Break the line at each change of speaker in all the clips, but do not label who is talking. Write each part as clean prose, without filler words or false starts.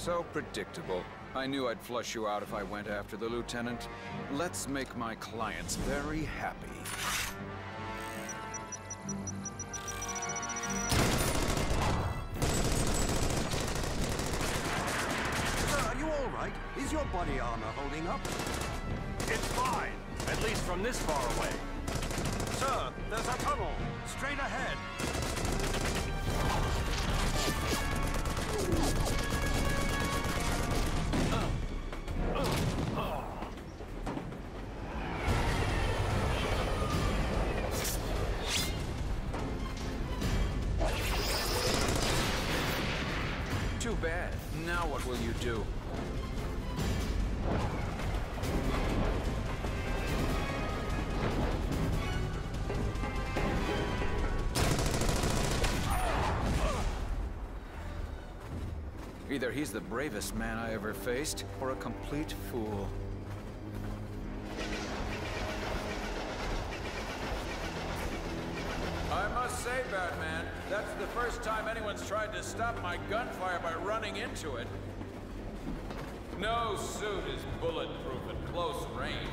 So predictable. I knew I'd flush you out if I went after the lieutenant. Let's make my clients very happy.
Sir, are you all right? Is your body armor holding up?
It's fine, at least from this far away.
Sir, there's a tunnel straight ahead.
Too bad. Now what will you do? Either he's the bravest man I ever faced, or a complete fool. I must say, Batman, that's the first time anyone's tried to stop my gunfire by running into it. No suit is bulletproof at close range.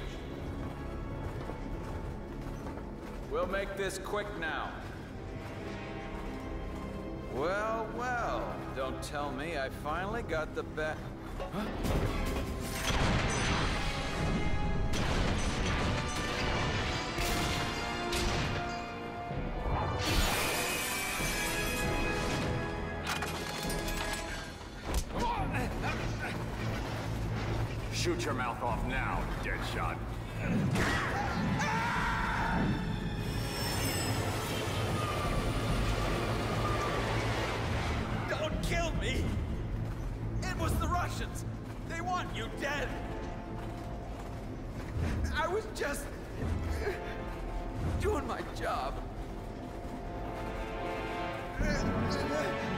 We'll make this quick now. Well, well, don't tell me I finally got the bat... Huh?
Shoot your mouth off now, Deadshot.
Don't kill me! It was the Russians! They want you dead! I was just... doing my job.